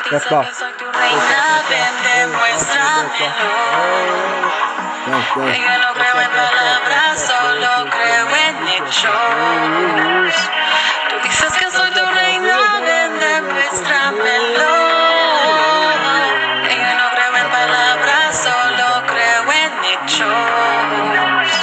dices que soy tu reina, ven, demuéstramelo. Que yo no creo en palabras, solo creo en hechos. Tú dices que soy tu reina, ven, demuéstramelo. Que yo no creo en palabras, solo creo en hechos.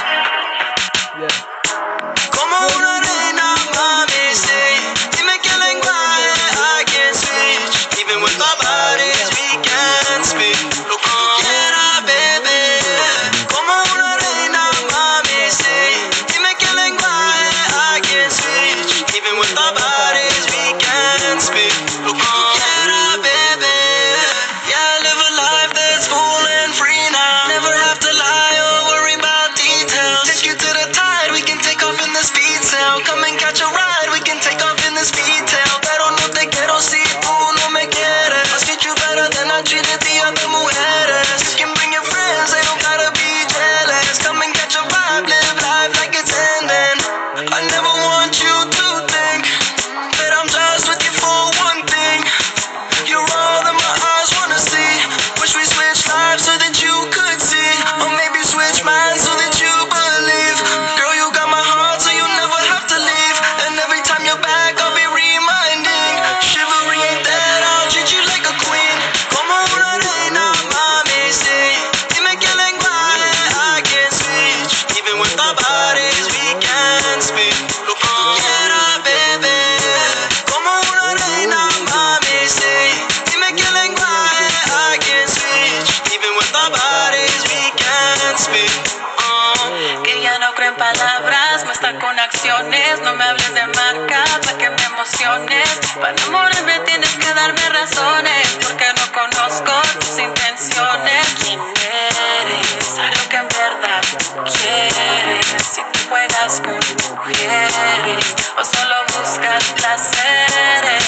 Como una reina, mami, sí. Dime qué lenguaje I can switch. Even with our bodies, we can speak. Lo que tú quieras, baby. Como una reina, mami, sí. Dime qué lenguaje I can switch. Even with our bodies, we can speak. Lo que tú quieras, baby. Yeah, live a life that's full and free now. Never have to lie or worry about details. Take you to the tide, we can take off in the speed sail. Come and catch a ride, we can take off in the speed tail. Pero no te quiero si tú no me quieres. I treat you better than I treated the other mujeres. You can bring your friends, they don't gotta be jealous. Come and catch a ride, live life like it's ending. I never want you to think that I'm just with you for one thing. You're all that my eyes wanna see. Wish we switched lives so that you could see. Or maybe switch minds so that you believe. Girl, you got my heart so you never have to leave. And every time you're back, I'll be reminding. Chivalry ain't that, I'll treat you like a queen. Como una reina, mami, sí. Dime qué lenguaje I can switch. Even with our bodies, we can speak. Lo que tú quieras, baby. Como una reina, mami, sí. Dime qué lenguaje I can switch. Even with our bodies, we can speak. Que ya no creo en palabras, muestra con acciones. No me hables de marca para que me emociones. Para enamorarme tienes que darme razones, porque no conozco tus intenciones. ¿Quién eres? Algo que en verdad quieres. Si tú juegas con mujeres o solo buscas placeres.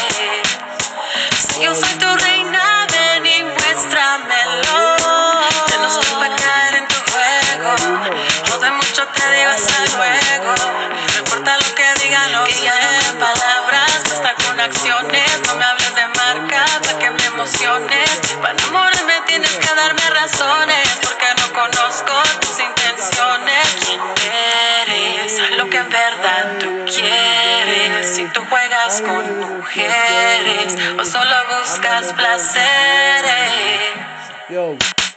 Si yo soy tu reina, ven y muéstramelo. Yo no estoy para caer en tu juego. No de mucho te digo hasta luego. No importa lo que digan, no quieren palabras, muestra con acciones. No me hables de marca para que me emociones. Para enamorarme tienes que darme razones, porque no conozco tus intenciones. ¿Quién eres? Lo que en verdad tú quieres. Si tú juegas con mujeres o solo buscas placeres. Yo.